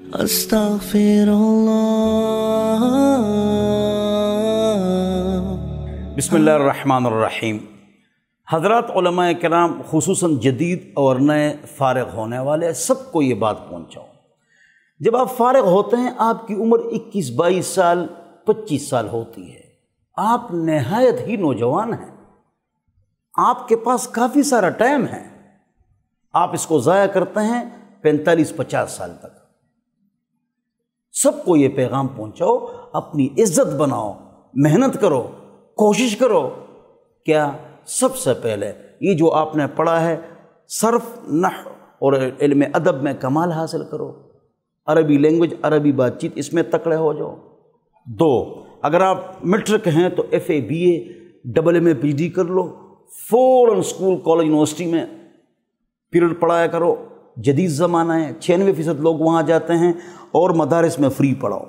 استغفرullah. بسم اللہ الرحمن الرحیم. حضرات علماء کرام خصوصاً جدید اور نئے فارغ ہونے والے سب کو یہ بات پہنچاؤ. جب آپ فارغ ہوتے ہیں آپ کی عمر 21-22 سال 25 سال ہوتی ہے. آپ نہایت ہی نوجوان ہیں. آپ کے پاس کافی سارا ٹائم ہے. آپ اس کو ضائع کرتے ہیں 45-50 سال تک. سب کو یہ پیغام پہنچاؤ، اپنی عزت بناؤ، محنت کرو، کوشش کرو. کیا سب سے پہلے یہ جو آپ نے پڑھا ہے صرف، نحو اور علم ادب میں کمال حاصل کرو. عربی لینگویج، عربی بات چیت، اس میں تکڑے ہو جاؤ. 2، اگر آپ میٹرک ہیں تو FA BA AA PhD کر لو. فوراً اسکول کالج یونیورسٹی میں پیریڈ پڑھایا کرو. جدید زمانہ ہے، 96% لوگ وہاں جاتے ہیں اور مدارس میں فری پڑھاؤ.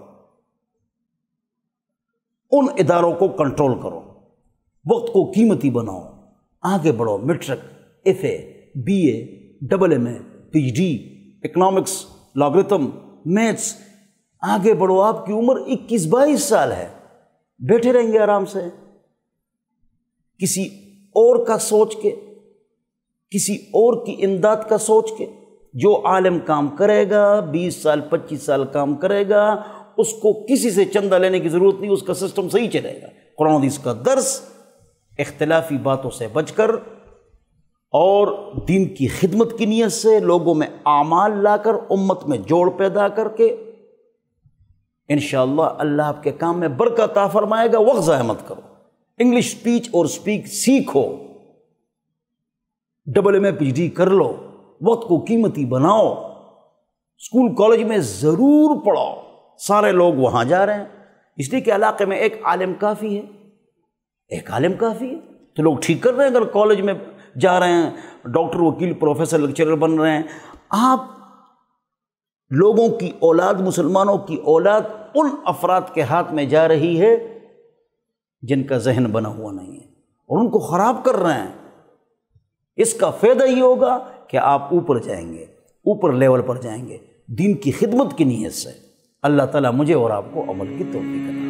ان اداروں کو کنٹرول کرو. وقت کو قیمتی بناؤ. آگے بڑھو. Matric, FA BA AA PhD، economics, logarithm, maths. آگے بڑھو. آپ کی عمر 21-22 سال ہے. بیٹھے رہیں گے آرام سے کسی اور کا سوچ کے، کسی اور کی امداد کا سوچ کے؟ جو عالم کام کرے گا 20 سال 25 سال کام کرے گا، اس کو کسی سے چندہ لینے کی ضرورت نہیں. اس کا سسٹم صحیح چلے گا. قرآن حدیث کا درس اختلافی باتوں سے بچ کر اور دین کی خدمت کی نیت سے لوگوں میں اعمال لا کر امت میں جوڑ پیدا کر کے انشاءاللہ اللہ آپ کے کام میں برکت عطا فرمائے گا. وقت ضائع مت کرو. انگلش اسپیچ اور اسپیک سیکھو. AA PhD کر لو. وقت کو قیمتی بناؤ. اسکول کالج میں ضرور پڑھاؤ. سارے لوگ وہاں جا رہے ہیں اس لیے کہ علاقے میں ایک عالم کافی ہے. ایک عالم کافی ہے تو لوگ ٹھیک کر رہے ہیں. اگر کالج میں جا رہے ہیں، ڈاکٹر، وکیل، پروفیسر، لیکچرر بن رہے ہیں. آپ لوگوں کی اولاد، مسلمانوں کی اولاد ان افراد کے ہاتھ میں جا رہی ہے جن کا ذہن بنا ہوا نہیں ہے اور ان کو خراب کر رہے ہیں. اس کا فائدہ یہ ہوگا کہ آپ اوپر جائیں گے، اوپر لیول پر جائیں گے دین کی خدمت کی نیت سے. اللہ تعالیٰ مجھے اور آپ کو عمل کی توفیق دے.